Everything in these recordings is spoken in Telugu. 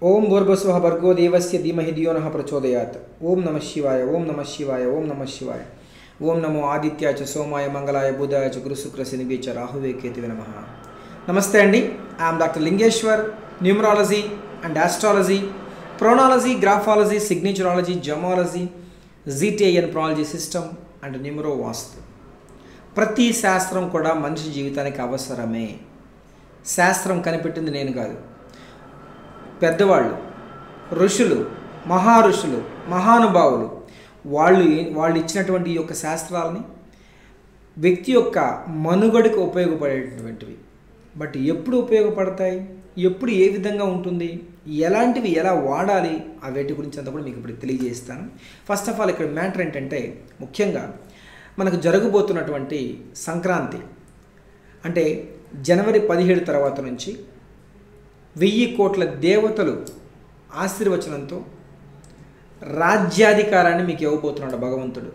ओम भूर्भुवस्वः भर्गो देवस्य धीमहि धियो नः प्रचोदयात्। ओम नमः शिवाय, ओम नमः शिवाय, ओम नमः शिवाय। ओम नमो आदित्याय च सोमाय मंगलाय बुधाय च गुरु शुक्र शनिभ्ये च राहुवे केतवे नमः। नमस्ते अंडी, I am Dr. Lingeshwar, न्यूमराలజీ and astrology, chronology, graphology, signaturology, gemology, ZTIN chronology system and numero vastu. ప్రతి శాస్త్రం కూడా మనిషి జీవితానికి అవసరమే. శాస్త్రం కనిపెట్టింది నేను కాదు, పెద్దవాళ్ళు, ఋషులు, మహారుషులు, మహానుభావులు వాళ్ళు ఇచ్చినటువంటి ఈ యొక్క శాస్త్రాలని వ్యక్తి యొక్క మనుగడకు ఉపయోగపడేటువంటివి. బట్ ఎప్పుడు ఉపయోగపడతాయి, ఎప్పుడు ఏ విధంగా ఉంటుంది, ఎలాంటివి ఎలా వాడాలి, ఆ వేటి గురించి అంతా కూడా మీకు ఇప్పుడు తెలియజేస్తాను. ఫస్ట్ ఆఫ్ ఆల్ ఇక్కడ మ్యాటర్ ఏంటంటే, ముఖ్యంగా మనకు జరగబోతున్నటువంటి సంక్రాంతి అంటే జనవరి 17 తర్వాత నుంచి 1000 కోట్ల దేవతలు ఆశీర్వచనంతో రాజ్యాధికారాన్ని మీకు ఇవ్వబోతున్నాడు భగవంతుడు.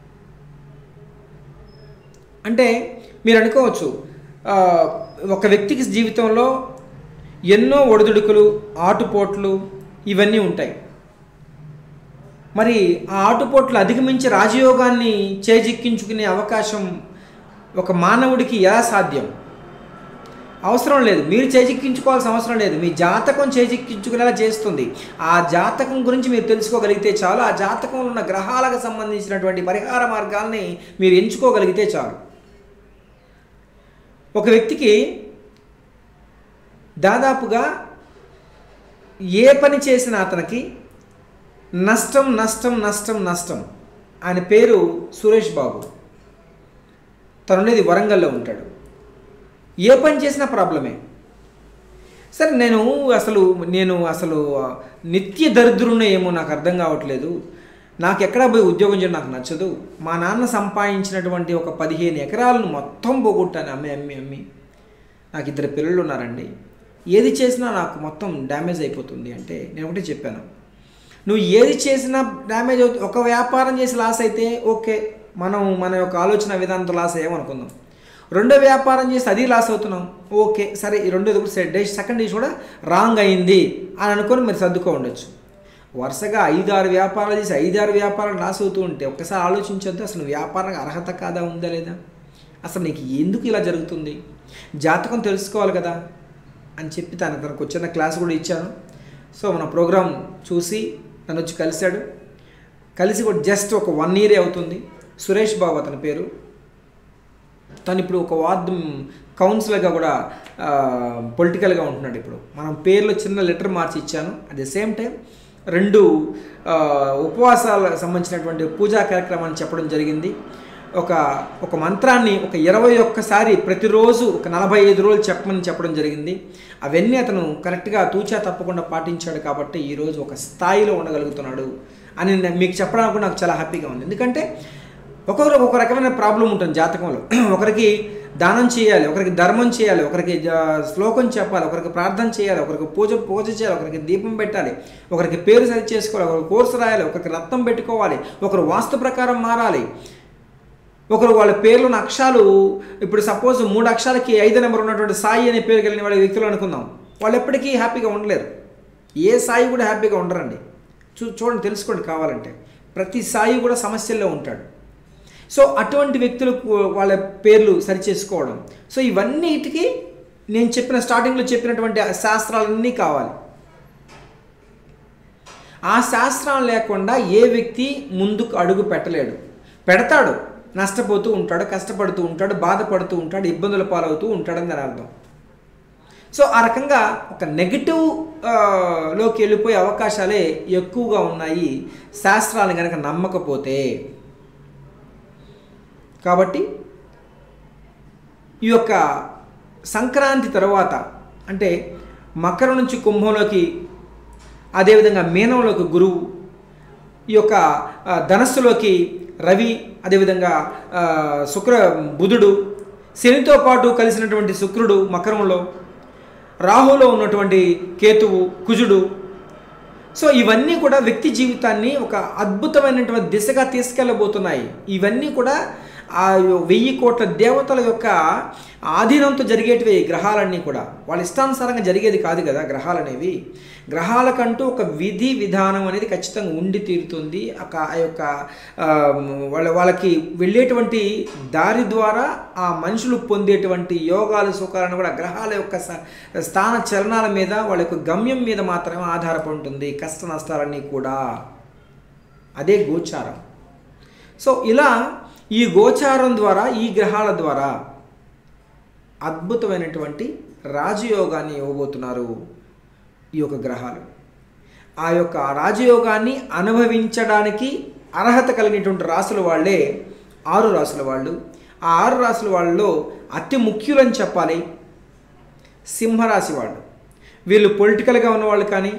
అంటే మీరు అనుకోవచ్చు, ఒక వ్యక్తికి జీవితంలో ఎన్నో ఒడిదుడుకులు, ఆటుపోట్లు ఇవన్నీ ఉంటాయి. మరి ఆ ఆటుపోట్లు అధిగమించి రాజయోగాన్ని చేజిక్కించుకునే అవకాశం ఒక మానవుడికి ఎలా సాధ్యం? అవసరం లేదు, మీరు చేజిక్కించుకోవాల్సిన అవసరం లేదు. మీ జాతకం చేజిక్కించుకునేలా చేస్తుంది. ఆ జాతకం గురించి మీరు తెలుసుకోగలిగితే చాలు. ఆ జాతకంలో ఉన్న గ్రహాలకు సంబంధించినటువంటి పరిహార మార్గాల్ని మీరు ఎంచుకోగలిగితే చాలు. ఒక వ్యక్తికి దాదాపుగా ఏ పని చేసినా అతనికి నష్టం నష్టం నష్టం నష్టం. ఆయన పేరు సురేష్ బాబు. తనుండేది వరంగల్లో ఉంటాడు. ఏ పని చేసినా ప్రాబ్లమే. సరే, నేను అసలు నిత్య దరిద్రునే ఏమో నాకు అర్థం కావట్లేదు. నాకు ఎక్కడా పోయి ఉద్యోగం చేయడం నాకు నచ్చదు. మా నాన్న సంపాదించినటువంటి ఒక 15 ఎకరాలను మొత్తం పోగొట్టాను అమ్మి అమ్మి అమ్మి. నాకు 2 పిల్లలు ఉన్నారండి. ఏది చేసినా నాకు మొత్తం డ్యామేజ్ అయిపోతుంది అంటే నేను ఒకటే చెప్పాను, నువ్వు ఏది చేసినా డ్యామేజ్ అవుతుంది. ఒక వ్యాపారం చేసి లాస్ అయితే ఓకే, మన యొక్క ఆలోచన విధానంతో లాస్ అయ్యామనుకుందాం. రెండో వ్యాపారం చేసి అది లాస్ అవుతున్నాం, ఓకే సరే, ఈ రెండోది కూడా సెకండ్ డేస్ కూడా రాంగ్ అయింది అని అనుకొని మీరు సర్దుకో ఉండొచ్చు. వరుసగా 5-6 వ్యాపారాలు చేసి 5-6 వ్యాపారాలు లాస్ అవుతూ ఉంటే ఒక్కసారి ఆలోచించొద్దు, అసలు వ్యాపారం అర్హత కాదా, ఉందా లేదా, అసలు నీకు ఎందుకు ఇలా జరుగుతుంది, జాతకం తెలుసుకోవాలి కదా అని చెప్పి తనకు వచ్చిన క్లాస్ కూడా ఇచ్చాను. సో మన ప్రోగ్రామ్ చూసి నన్ను వచ్చి కలిశాడు. కలిసి కూడా జస్ట్ ఒక 1 ఇయర్ అవుతుంది. సురేష్ బాబు అతని పేరు. తను ఇప్పుడు ఒక వార్డు కౌన్సిలర్గా కూడా పొలిటికల్గా ఉంటున్నాడు. ఇప్పుడు మనం పేర్లో చిన్న లెటర్ మార్చి ఇచ్చాను. అట్ ది సేమ్ టైం 2 ఉపవాసాలకు సంబంధించినటువంటి పూజా కార్యక్రమాన్ని చెప్పడం జరిగింది. ఒక మంత్రాన్ని ఒక 21 సారి ప్రతిరోజు ఒక 45 రోజులు చెప్పడం జరిగింది. అవన్నీ అతను కరెక్ట్గా తూచా తప్పకుండా పాటించాడు. కాబట్టి ఈరోజు ఒక స్థాయిలో ఉండగలుగుతున్నాడు అని మీకు చెప్పడానికి కూడా నాకు చాలా హ్యాపీగా ఉంది. ఎందుకంటే ఒక్కొక్కరికి ఒక రకమైన ప్రాబ్లం ఉంటుంది జాతకంలో. ఒకరికి దానం చేయాలి, ఒకరికి ధర్మం చేయాలి, ఒకరికి శ్లోకం చెప్పాలి, ఒకరికి ప్రార్థన చేయాలి, ఒకరికి పూజ చేయాలి, ఒకరికి దీపం పెట్టాలి, ఒకరికి పేరు సరి చేసుకోవాలి, ఒకరికి కోర్సు రాయాలి, ఒకరికి రత్నం పెట్టుకోవాలి, ఒకరు వాస్తు ప్రకారం మారాలి, ఒకరు వాళ్ళ పేర్లోని అక్షరాలు ఇప్పుడు సపోజ్ 3 అక్షరాలకి 5 నెంబర్ ఉన్నటువంటి సాయి అనే పేరు కలిగిన వాళ్ళ వ్యక్తులు అనుకుందాం. వాళ్ళు ఎప్పటికీ హ్యాపీగా ఉండలేరు. ఏ సాయి కూడా హ్యాపీగా ఉండరండి. చూడండి, తెలుసుకోండి కావాలంటే. ప్రతి సాయి కూడా సమస్యల్లో ఉంటాడు. సో అటువంటి వ్యక్తులు వాళ్ళ పేర్లు సరిచేసుకోవడం, సో ఇవన్నిటికీ నేను స్టార్టింగ్లో చెప్పినటువంటి శాస్త్రాలన్నీ కావాలి. ఆ శాస్త్రాలు లేకుండా ఏ వ్యక్తి ముందుకు అడుగు పెట్టలేడు. పెడతాడు, నష్టపోతూ ఉంటాడు, కష్టపడుతూ ఉంటాడు, బాధపడుతూ ఉంటాడు, ఇబ్బందుల పాలవుతూ ఉంటాడని దాని అర్థం. సో ఆ రకంగా ఒక నెగిటివ్ లోకి వెళ్ళిపోయే అవకాశాలే ఎక్కువగా ఉన్నాయి శాస్త్రాలను కనుక నమ్మకపోతే. కాబట్టి ఈ యొక్క సంక్రాంతి తర్వాత అంటే మకరం నుంచి కుంభంలోకి, అదేవిధంగా మీనంలోకి గురువు, ఈ యొక్క ధనస్సులోకి రవి, అదేవిధంగా బుధుడు, శనితో పాటు కలిసినటువంటి శుక్రుడు మకరంలో, రాహులో ఉన్నటువంటి కేతువు, కుజుడు. సో ఇవన్నీ కూడా వ్యక్తి జీవితాన్ని ఒక అద్భుతమైనటువంటి దిశగా తీసుకెళ్ళబోతున్నాయి. ఇవన్నీ కూడా ఆ 1000 కోట్ల దేవతల యొక్క ఆధీనంతో జరిగేటివి ఈ గ్రహాలన్నీ కూడా. వాళ్ళ ఇష్టానుసారంగా జరిగేది కాదు కదా గ్రహాలు అనేవి. గ్రహాలకంటూ ఒక విధి విధానం అనేది ఖచ్చితంగా ఉండి తీరుతుంది. ఆ యొక్క వాళ్ళకి వెళ్ళేటువంటి దారి ద్వారా ఆ మనుషులు పొందేటువంటి యోగాలు సుఖాలను కూడా గ్రహాల యొక్క స్థాన చలనాల మీద, వాళ్ళ యొక్క గమ్యం మీద మాత్రమే ఆధారపడి ఉంటుంది కష్ట నష్టాలన్నీ కూడా. అదే గోచారం. సో ఇలా ఈ గోచారం ద్వారా, ఈ గ్రహాల ద్వారా అద్భుతమైనటువంటి రాజయోగాన్ని ఇవ్వబోతున్నారు ఈ యొక్క గ్రహాలు. ఆ యొక్క రాజయోగాన్ని అనుభవించడానికి అర్హత కలిగినటువంటి రాసుల వాళ్ళే 6 రాసుల వాళ్ళు. ఆ 6 రాసుల వాళ్ళలో అతి ముఖ్యులని చెప్పాలి సింహరాశి వాళ్ళు. వీళ్ళు పొలిటికల్గా ఉన్నవాళ్ళు కానీ,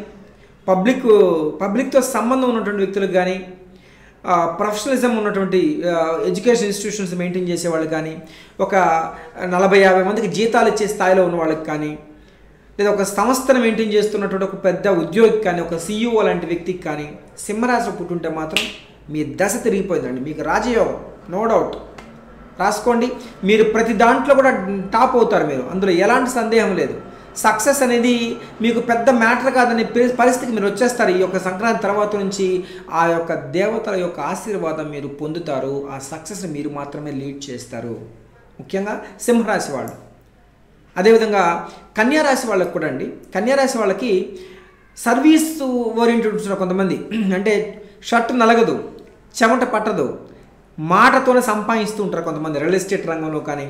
పబ్లిక్తో సంబంధం ఉన్నటువంటి వ్యక్తులకు కానీ, ప్రొఫెషనలిజం ఉన్నటువంటి ఎడ్యుకేషన్ ఇన్స్టిట్యూషన్స్ మెయింటైన్ చేసేవాళ్ళు కానీ, ఒక 40-50 మందికి జీతాలు ఇచ్చే స్థాయిలో ఉన్న వాళ్ళకి కానీ, లేదా ఒక సంస్థను మెయింటైన్ చేస్తున్నటువంటి ఒక పెద్ద ఉద్యోగి కానీ, ఒక CEO లాంటి వ్యక్తికి కానీ సింహరాశిలో పుట్టుంటే మాత్రం మీ దశ తిరిగిపోయిందండి. మీకు రాజయోగం, నో డౌట్. రాసుకోండి. మీరు ప్రతి దాంట్లో కూడా టాప్ అవుతారు. మీరు అందులో ఎలాంటి సందేహం లేదు. సక్సెస్ అనేది మీకు పెద్ద మ్యాటర్ కాదనే పరిస్థితికి మీరు వచ్చేస్తారు. ఈ యొక్క సంక్రాంతి తర్వాత నుంచి ఆ యొక్క దేవతల యొక్క ఆశీర్వాదం మీరు పొందుతారు. ఆ సక్సెస్ని మీరు మాత్రమే లీడ్ చేస్తారు, ముఖ్యంగా సింహరాశి వాళ్ళు. అదేవిధంగా కన్యారాశి వాళ్ళకి కూడా అండి. కన్యారాశి వాళ్ళకి సర్వీస్ ఓరియంటెడ్ ఉంటున్నారు కొంతమంది. అంటే షర్ట్ నలగదు, చెమట పట్టదు, మాటతోనే సంపాదిస్తూ ఉంటారు కొంతమంది. రియల్ ఎస్టేట్ రంగంలో కానీ,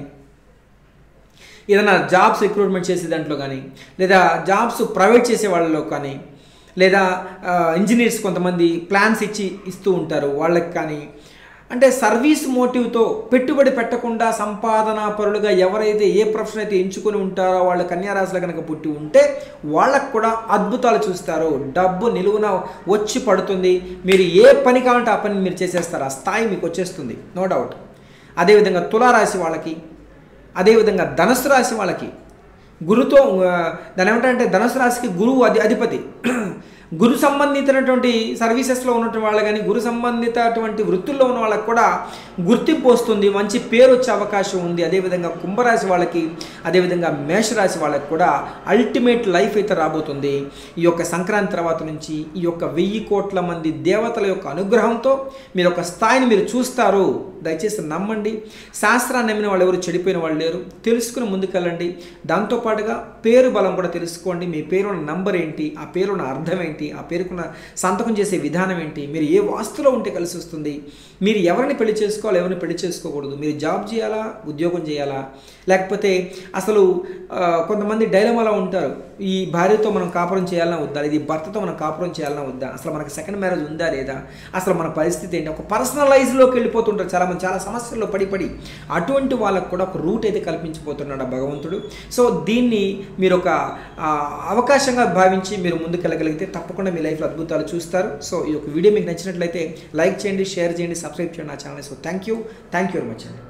ఏదైనా జాబ్స్ రిక్రూట్మెంట్ చేసే దాంట్లో కానీ, లేదా జాబ్స్ ప్రొవైడ్ చేసే వాళ్ళలో కానీ, లేదా ఇంజనీర్స్ కొంతమంది ప్లాన్స్ ఇస్తూ ఉంటారు వాళ్ళకి కానీ. అంటే సర్వీస్ మోటివ్తో పెట్టుబడి పెట్టకుండా సంపాదనా పరులుగా ఎవరైతే ఏ ప్రొఫెషన్ అయితే ఎంచుకొని ఉంటారో వాళ్ళ కన్యారాశిలో కనుక పుట్టి ఉంటే వాళ్ళకు కూడా అద్భుతాలు చూస్తారు. డబ్బు నిలువున వచ్చి పడుతుంది. మీరు ఏ పని కావాలంటే ఆ పని మీరు చేసేస్తారు. ఆ స్థాయి మీకు వచ్చేస్తుంది, నో డౌట్. అదేవిధంగా తులారాశి వాళ్ళకి, అదేవిధంగా ధనుసు రాశి వాళ్ళకి గురుతో దాని ఏమంటారంటే ధనుసు రాశికి గురువు అధిపతి. గురు సంబంధితమైనటువంటి సర్వీసెస్లో ఉన్నటువంటి వాళ్ళు కానీ, గురు సంబంధితటువంటి వృత్తుల్లో ఉన్న వాళ్ళకి కూడా గుర్తింపు వస్తుంది, మంచి పేరు వచ్చే అవకాశం ఉంది. అదేవిధంగా కుంభరాశి వాళ్ళకి, అదేవిధంగా మేషరాశి వాళ్ళకి కూడా అల్టిమేట్ లైఫ్ అయితే రాబోతుంది. ఈ యొక్క సంక్రాంతి తర్వాత నుంచి ఈ యొక్క 1000 కోట్ల మంది దేవతల యొక్క అనుగ్రహంతో మీరు ఒక స్థాయిని మీరు చూస్తారు. దయచేసి నమ్మండి. శాస్త్రాన్ని నమ్మిన వాళ్ళు ఎవరు చెడిపోయిన వాళ్ళు లేరు. తెలుసుకుని ముందుకెళ్ళండి. దాంతోపాటుగా పేరు బలం కూడా తెలుసుకోండి. మీ పేరున్న నంబర్ ఏంటి, ఆ పేరున్న అర్థం ఏంటి, ఆ పేరుకున్న సంతకం చేసే విధానం ఏంటి, మీరు ఏ వాస్తులో ఉంటే కలిసి వస్తుంది, మీరు ఎవరిని పెళ్లి చేసుకోవాలి, ఎవరిని పెళ్లి చేసుకోకూడదు, మీరు జాబ్ చేయాలా, ఉద్యోగం చేయాలా, లేకపోతే అసలు కొంతమంది డైలమాలో ఉంటారు. ఈ భార్యతో మనం కాపురం చేయాలన్నా వద్దా, ఇది భర్తతో మనం కాపురం చేయాలన్నా వద్దా, అసలు మనకు సెకండ్ మ్యారేజ్ ఉందా లేదా, అసలు మన పరిస్థితి ఏంటి, ఒక పర్సనలైజ్లోకి వెళ్ళిపోతుంటారు చాలామంది, చాలా సమస్యల్లో పడి అటువంటి వాళ్ళకు కూడా ఒక రూట్ అయితే కల్పించిపోతున్నాడు భగవంతుడు. సో దీన్ని మీరు ఒక అవకాశంగా భావించి మీరు ముందుకెళ్ళగలిగితే తప్పకుండా మీ లైఫ్లో అద్భుతాలు చూస్తారు. సో ఈ యొక్క వీడియో మీకు నచ్చినట్లయితే లైక్ చేయండి, షేర్ చేయండి, సబ్స్క్రైబ్ చేయండి నా channel. So thank you very much అండి.